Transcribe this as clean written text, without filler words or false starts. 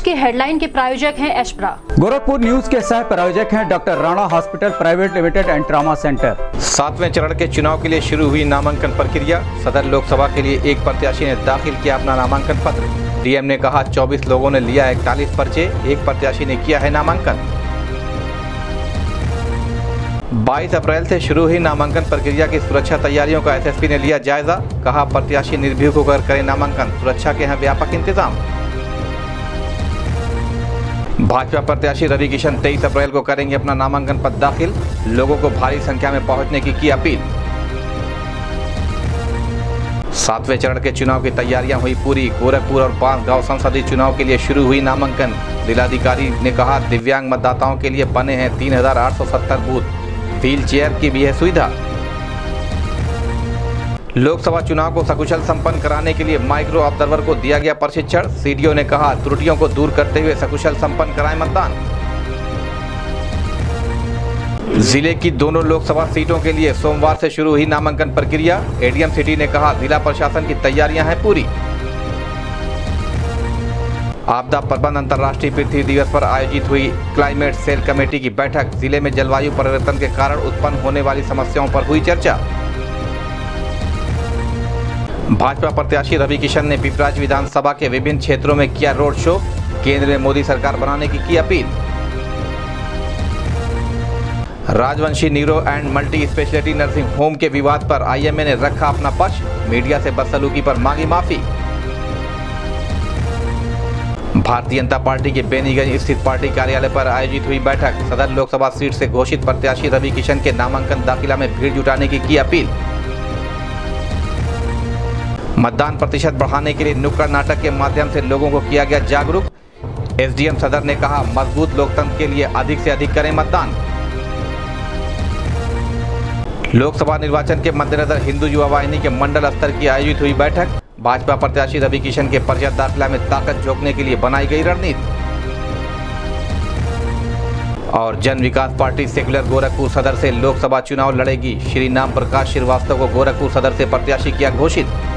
के हेडलाइन के प्रायोजक हैं एशप्रा। गोरखपुर न्यूज के सह प्रायोजक हैं doctor Rana hospital private limited and trauma centre. 7वें चरण के चुनाव के लिए शुरू हुई नामांकन प्रक्रिया। सदर लोकसभा के लिए एक प्रत्याशी ने दाखिल किया अपना नामांकन पत्र। डीएम ने कहा 24 लोगों ने लिया 41 पर्चे, एक प्रत्याशी ने किया है नामांकन। 22 अप्रैल से शुरू हुई नामांकन प्रक्रिया की सुरक्षा तैयारियों का एसएसपी ने लिया जायजा। कहा प्रत्याशी निर्भीक होकर करें नामांकन, सुरक्षा के हैं व्यापक इंतजाम। भाजपा प्रत्याशी रवि किशन 23 अप्रैल को करेंगे अपना नामांकन पत्र दाखिल। लोगों को भारी संख्या में पहुंचने की अपील। 7वें चरण के चुनाव की तैयारियां हुई पूरी। गोरखपुर और बांसगांव संसदीय चुनाव के लिए शुरू हुई नामांकन। जिलाधिकारी ने कहा दिव्यांग मतदाताओं के लिए बने हैं 3870 बूथ, व्हील चेयर की भी है सुविधा। लोकसभा चुनाव को सकुशल संपन्न कराने के लिए माइक्रो ऑब्जर्वर को दिया गया प्रशिक्षण। सीडीओ ने कहा त्रुटियों को दूर करते हुए सकुशल संपन्न कराएं मतदान। जिले की दोनों लोकसभा सीटों के लिए सोमवार से शुरू हुई नामांकन प्रक्रिया। एडीएम सिटी ने कहा जिला प्रशासन की तैयारियां हैं पूरी। आपदा प्रबंधन अंतर्राष्ट्रीय पृथ्वी दिवस पर आयोजित हुई क्लाइमेट सेल कमेटी की बैठक। जिले में जलवायु परिवर्तन के कारण उत्पन्न होने वाली समस्याओं पर हुई चर्चा। भाजपा प्रत्याशी रवि किशन ने पिपराइच विधानसभा के विभिन्न क्षेत्रों में किया रोड शो। केंद्र में मोदी सरकार बनाने की अपील। Rajvanshi neuro and multi speciality nursing home के विवाद पर आईएमए ने रखा अपना पक्ष। मीडिया से बदसलूकी पर मांगी माफी। भारतीय जनता पार्टी के बेनीगंज स्थित पार्टी कार्यालय पर आयोजित हुई बैठक। सदर लोकसभा सीट से घोषित प्रत्याशी रवि किशन के नामांकन दाखिला में भीड़ जुटाने की अपील। मतदान प्रतिशत बढ़ाने के लिए नुक्कड़ नाटक के माध्यम से लोगों को किया गया जागरूक। एसडीएम सदर ने कहा मजबूत लोकतंत्र के लिए अधिक से अधिक करें मतदान। लोकसभा निर्वाचन के मद्देनजर हिंदू युवा वाहिनी के मंडल स्तर की आयोजित हुई बैठक। भाजपा प्रत्याशी रवि किशन के पर्चा दाखिला में ताकत झोंकने के लिए बनाई गई रणनीति। और जन विकास पार्टी सेक्युलर गोरखपुर सदर से लोकसभा चुनाव लड़ेगी। श्री नाम प्रकाश श्रीवास्तव को गोरखपुर सदर से प्रत्याशी किया घोषित।